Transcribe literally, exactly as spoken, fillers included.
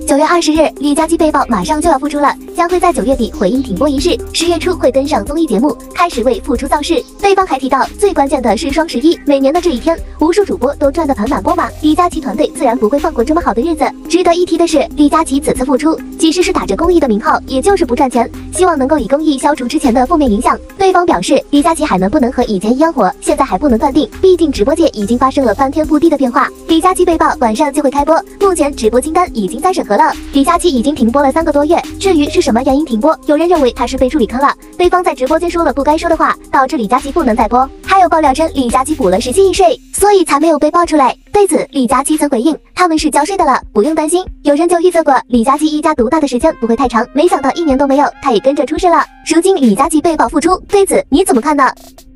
九月二十日，李佳琦被曝马上就要复出了，将会在九月底回应停播一事，十月初会登上综艺节目，开始为复出造势。对方还提到，最关键的是双十一，每年的这一天，无数主播都赚得盆满钵满，李佳琦团队自然不会放过这么好的日子。值得一提的是，李佳琦此次复出，即使是打着公益的名号，也就是不赚钱，希望能够以公益消除之前的负面影响。对方表示，李佳琦还能不能和以前一样火，现在还不能断定，毕竟直播界已经发生了翻天覆地的变化。李佳琦被曝晚上就会开播，目前直播清单已经在审核了。李佳琦已经停播了三个多月，至于是什么原因停播，有人认为他是被处理坑了，对方在直播间说了不该说的话，导致李佳琦不能再播。还有爆料称李佳琦补了十七亿税，所以才没有被爆出来。对此，李佳琦曾回应，他们是交税的了，不用担心。有人就预测过李佳琦一家独大的时间不会太长，没想到一年都没有，他也跟着出事了。如今李佳琦被曝复出，对此你怎么看呢？